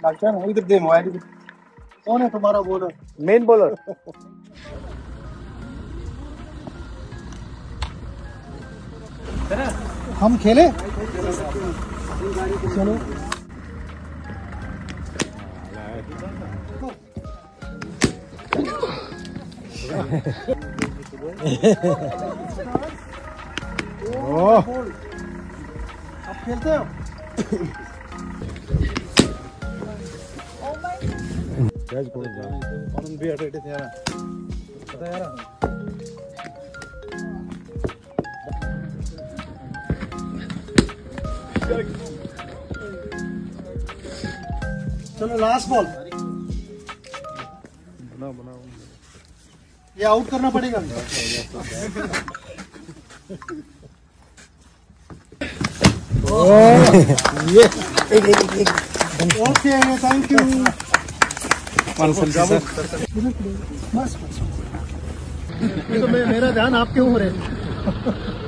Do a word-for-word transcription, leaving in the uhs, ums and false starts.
Doctor इधर दे mobile. कौन है तुम्हारा बॉलर? Main bowler. हम खेले चलो। आप खेलते हो? भी अटेटे थे यार, पता यार। चलो लास्ट बॉल बना बना ये आउट करना पड़ेगा। ये एक एक एक ओके थैंक यू। बस बस तो मैं मेरा ध्यान आपके ऊपर है।